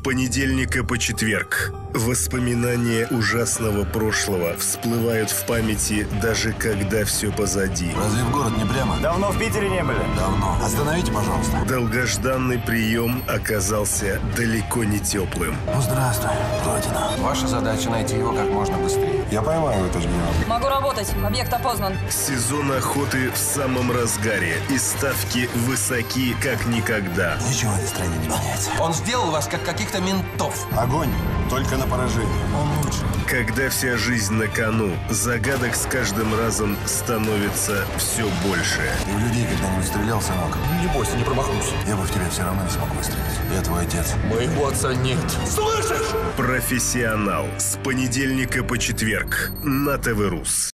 понедельника по четверг. Воспоминания ужасного прошлого всплывают в памяти, даже когда все позади. Разве в город не прямо? Давно в Питере не были? Давно. Остановите, пожалуйста. Долгожданный прием оказался далеко не теплым. Ну, здравствуй, Родина. Ваша задача найти его как можно быстрее. Я поймаю этого генерала. Могу работать. Объект опознан. Сезон охоты в самом разгаре, и ставки высоки как никогда. Ничего в этой стране не меняется. Он сделал вас как каких-то ментов. Огонь только на поражение. Он лучше. Когда вся жизнь на кону, загадок с каждым разом становится все больше. Ты в людей когда-нибудь стрелял, сынок? Не бойся, не промахнусь. Я бы в тебя все равно не смог выстрелить. Я твой отец. Моего отца нет. Слышишь? Профессионал с понедельника по четверг на ТВ Рус.